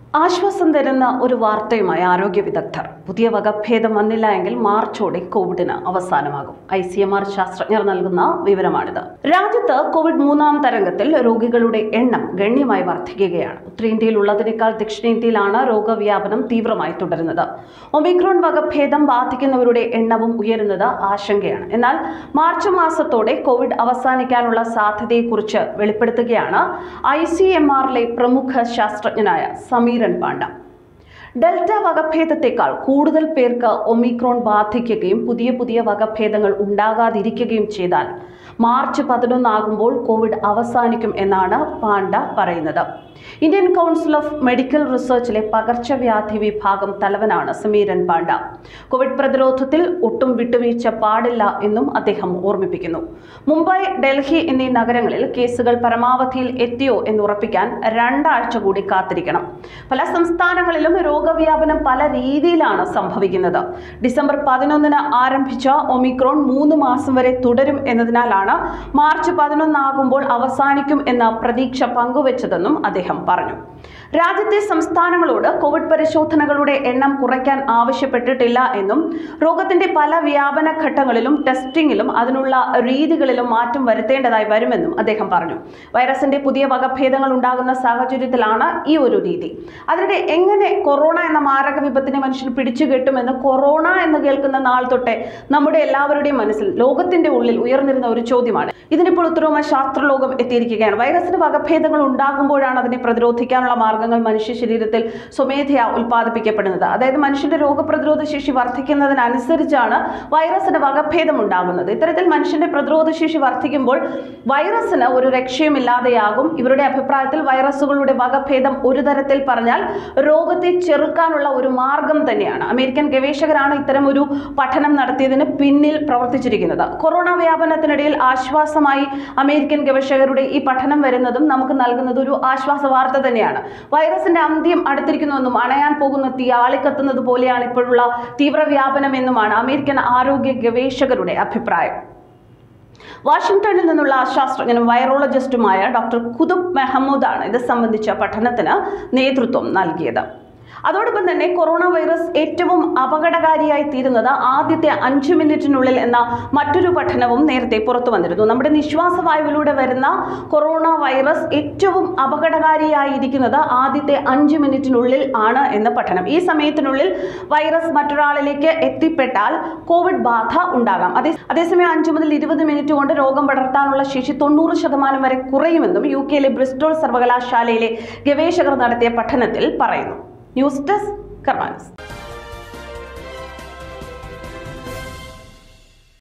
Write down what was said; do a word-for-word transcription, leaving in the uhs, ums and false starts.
ആശ്വാസം തരുന്ന ഒരു വാർത്തയുമായി ആരോഗ്യ വിദഗ്ധർ. പുതിയ വകഭേദം വന്നില്ല എങ്കിൽ മാർച്ചോടെ കോവിഡിന് അവസാനമാകും. ഐ സി എം ആർ ശാസ്ത്രജ്ഞർ നൽകുന്ന വിവരമാണിത്. രാജ്യത്ത് കോവിഡ് മൂന്നാം തരംഗത്തിൽ രോഗികളുടെ എണ്ണം ഗണ്യമായി വർദ്ധിക്കുകയാണ്. ഉത്തരേന്ത്യയിൽ ഉള്ളതിനേക്കാൾ ദക്ഷിണേന്ത്യയിലാണ് രോഗവ്യാപനം തീവ്രമായി തുടരുന്നത്. ഒമിക്രോൺ വകഭേദം ബാധിക്കുന്നവരുടെ എണ്ണവും ഉയരുന്നത് ആശങ്കയാണ്. എന്നാൽ മാർച്ച് മാസത്തോടെ കോവിഡ് അവസാനിക്കാനുള്ള സാധ്യതയെക്കുറിച്ച് വെളിപ്പെടുത്തുകയാണ് ഐ സി എം ആറിലെ പ്രമുഖ ശാസ്ത്രജ്ഞനായ സമീർ പാണ്ഡ. ഡെൽറ്റ വകഭേദത്തെക്കാൾ കൂടുതൽ പേർക്ക് ഒമിക്രോൺ ബാധിക്കുകയും പുതിയ പുതിയ വകഭേദങ്ങൾ ഉണ്ടാകാതിരിക്കുകയും ചെയ്താൽ മാർച്ച് പതിനൊന്നാകുമ്പോൾ കോവിഡ് അവസാനിക്കും എന്നാണ് പാണ്ഡ പറയുന്നത്. ഇന്ത്യൻ കൗൺസിൽ ഓഫ് മെഡിക്കൽ റിസർച്ചിലെ പകർച്ചവ്യാധി വിഭാഗം തലവനാണ് സമീരൻ പാണ്ഡ. കോവിഡ് പ്രതിരോധത്തിൽ ഒട്ടും വിട്ടുവീഴ്ച പാടില്ല എന്നും അദ്ദേഹം ഓർമ്മിപ്പിക്കുന്നു. മുംബൈ, ഡൽഹി എന്നീ നഗരങ്ങളിൽ കേസുകൾ പരമാവധിയിൽ എത്തിയോ എന്നുറപ്പിക്കാൻ രണ്ടാഴ്ച കൂടി കാത്തിരിക്കണം. പല സംസ്ഥാനങ്ങളിലും രോഗവ്യാപനം പല രീതിയിലാണ് സംഭവിക്കുന്നത്. ഡിസംബർ പതിനൊന്നിന് ആരംഭിച്ച ഒമിക്രോൺ മൂന്ന് മാസം വരെ തുടരും എന്നതിനാലാണ് മാർച്ച് പതിനൊന്നാകുമ്പോൾ അവസാനിക്കും എന്ന പ്രതീക്ഷ പങ്കുവച്ചതെന്നും അദ്ദേഹം പറഞ്ഞു. രാജ്യത്തെ സംസ്ഥാനങ്ങളോട് കോവിഡ് പരിശോധനകളുടെ എണ്ണം കുറയ്ക്കാൻ ആവശ്യപ്പെട്ടിട്ടില്ല എന്നും രോഗത്തിന്റെ പല വ്യാപന ഘട്ടങ്ങളിലും ടെസ്റ്റിംഗിലും അതിനുള്ള രീതികളിലും മാറ്റം വരുത്തേണ്ടതായി വരുമെന്നും അദ്ദേഹം പറഞ്ഞു. വൈറസിന്റെ പുതിയ വകഭേദങ്ങൾ ഉണ്ടാകുന്ന സാഹചര്യത്തിലാണ് ഈ ഒരു രീതി. അതിനിടെ എങ്ങനെ കൊറോണ എന്ന മാരക വിപത്തിനെ മനുഷ്യൻ പിടിച്ചു കെട്ടുമെന്ന് കൊറോണ എന്ന് കേൾക്കുന്ന നാൾ തൊട്ടേ നമ്മുടെ എല്ലാവരുടെയും മനസ്സിൽ ലോകത്തിന്റെ ഉള്ളിൽ ഉയർന്നിരുന്ന ഒരു ചോദ്യമാണ്. ഇതിനിപ്പോൾ ഉത്തരവുമായി ശാസ്ത്രലോകം എത്തിയിരിക്കുകയാണ്. വൈറസിന് വകഭേദങ്ങൾ ഉണ്ടാകുമ്പോഴാണ് അതിനെ പ്രതിരോധിക്കാനുള്ള മാർഗങ്ങൾ മനുഷ്യ ശരീരത്തിൽ സ്വമേധയാ ഉൽപ്പാദിപ്പിക്കപ്പെടുന്നത്. അതായത് മനുഷ്യന്റെ രോഗപ്രതിരോധ ശേഷി വർദ്ധിക്കുന്നതിനനുസരിച്ചാണ് വൈറസിന് വകഭേദം ഉണ്ടാകുന്നത്. ഇത്തരത്തിൽ മനുഷ്യന്റെ പ്രതിരോധ ശേഷി വർദ്ധിക്കുമ്പോൾ വൈറസിന് ഒരു രക്ഷയുമില്ലാതെയാകും. ഇവരുടെ അഭിപ്രായത്തിൽ വൈറസുകളുടെ വകഭേദം ഒരു തരത്തിൽ പറഞ്ഞാൽ രോഗത്തെ ചെറുക്കാനുള്ള ഒരു മാർഗം തന്നെയാണ്. അമേരിക്കൻ ഗവേഷകരാണ് ഇത്തരം ഒരു പഠനം നടത്തിയതിന് പിന്നിൽ പ്രവർത്തിച്ചിരിക്കുന്നത്. കൊറോണ വ്യാപനത്തിനിടയിൽ ആശ്വാസമായി അമേരിക്കൻ ഗവേഷകരുടെ ഈ പഠനം വരുന്നതും നമുക്ക് നൽകുന്നത് ഒരു ആശ്വാസ വാർത്ത തന്നെയാണ്. വൈറസിന്റെ അന്ത്യം അടുത്തിരിക്കുന്നുവെന്നും അണയാൻ പോകുന്ന തീ ആളിക്കത്തുന്നത് പോലെയാണ് ഇപ്പോഴുള്ള തീവ്രവ്യാപനം എന്നുമാണ് അമേരിക്കൻ ആരോഗ്യ ഗവേഷകരുടെ അഭിപ്രായം. വാഷിംഗ്ടണിൽ നിന്നുള്ള ശാസ്ത്രജ്ഞനും വൈറോളജിസ്റ്റുമായ ഡോക്ടർ കുതുബ് മെഹമ്മൂദാണ് ഇത് സംബന്ധിച്ച പഠനത്തിന് നേതൃത്വം നൽകിയത്. അതോടൊപ്പം തന്നെ കൊറോണ വൈറസ് ഏറ്റവും അപകടകാരിയായി തീരുന്നത് ആദ്യത്തെ അഞ്ച് മിനിറ്റിനുള്ളിൽ എന്ന മറ്റൊരു പഠനവും നേരത്തെ പുറത്തു വന്നിരുന്നു. നമ്മുടെ നിശ്വാസവായുവിലൂടെ വരുന്ന കൊറോണ വൈറസ് ഏറ്റവും അപകടകാരിയായിരിക്കുന്നത് ആദ്യത്തെ അഞ്ച് മിനിറ്റിനുള്ളിൽ ആണ് എന്ന പഠനം. ഈ സമയത്തിനുള്ളിൽ വൈറസ് മറ്റൊരാളിലേക്ക് എത്തിപ്പെട്ടാൽ കോവിഡ് ബാധ ഉണ്ടാകാം. അതേ അതേസമയം അഞ്ച് മുതൽ ഇരുപത് മിനിറ്റ് കൊണ്ട് രോഗം പടർത്താനുള്ള ശേഷി തൊണ്ണൂറ് ശതമാനം വരെ കുറയുമെന്നും യു കെയിലെ ബ്രിസ്റ്റോൾ സർവകലാശാലയിലെ ഗവേഷകർ നടത്തിയ പഠനത്തിൽ പറയുന്നു. News desk കർമാനസ്.